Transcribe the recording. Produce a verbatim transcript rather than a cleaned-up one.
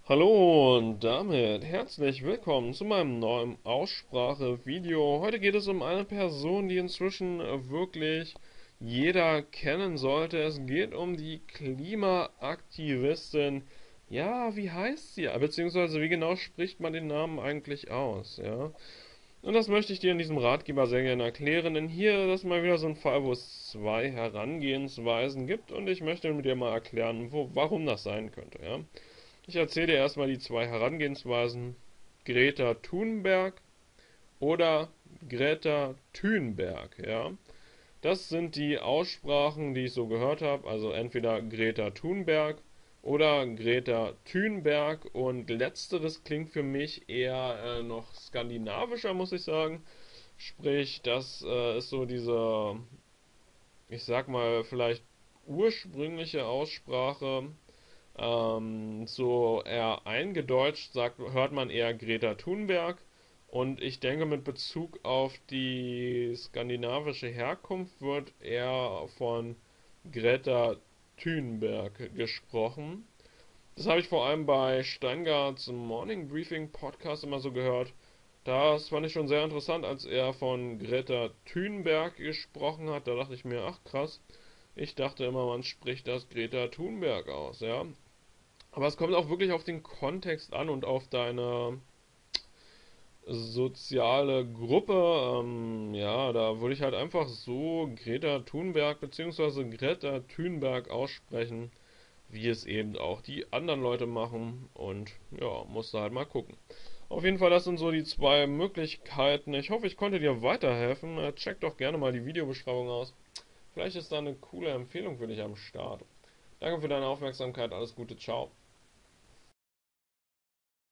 Hallo und damit herzlich willkommen zu meinem neuen Aussprache-Video. Heute geht es um eine Person, die inzwischen wirklich jeder kennen sollte. Es geht um die Klimaaktivistin. Ja, wie heißt sie? Beziehungsweise wie genau spricht man den Namen eigentlich aus? Ja. Und das möchte ich dir in diesem Ratgeber sehr gerne erklären, denn hier ist mal wieder so ein Fall, wo es zwei Herangehensweisen gibt und ich möchte mit dir mal erklären, wo, warum das sein könnte. Ja. Ich erzähle dir erstmal die zwei Herangehensweisen. Greta Thunberg oder Greta Thunberg, ja. Das sind die Aussprachen, die ich so gehört habe. Also entweder Greta Thunberg oder Greta Thunberg. Und letzteres klingt für mich eher äh, noch skandinavischer, muss ich sagen. Sprich, das äh, ist so diese, ich sag mal, vielleicht ursprüngliche Aussprache. Ähm, so eher eingedeutscht sagt, hört man eher Greta Thunberg. Und ich denke, mit Bezug auf die skandinavische Herkunft wird eher von Greta Thunberg gesprochen. Das habe ich vor allem bei Steingarts Morning Briefing Podcast immer so gehört. Das fand ich schon sehr interessant, als er von Greta Thunberg gesprochen hat. Da dachte ich mir, ach krass, ich dachte immer, man spricht das Greta Thunberg aus, ja. Aber es kommt auch wirklich auf den Kontext an und auf deine soziale Gruppe. Ähm, ja, da würde ich halt einfach so Greta Thunberg bzw. Greta Thunberg aussprechen, wie es eben auch die anderen Leute machen. Und ja, musst du halt mal gucken. Auf jeden Fall, das sind so die zwei Möglichkeiten. Ich hoffe, ich konnte dir weiterhelfen. Äh, Check doch gerne mal die Videobeschreibung aus. Vielleicht ist da eine coole Empfehlung für dich am Start. Danke für deine Aufmerksamkeit. Alles Gute. Ciao.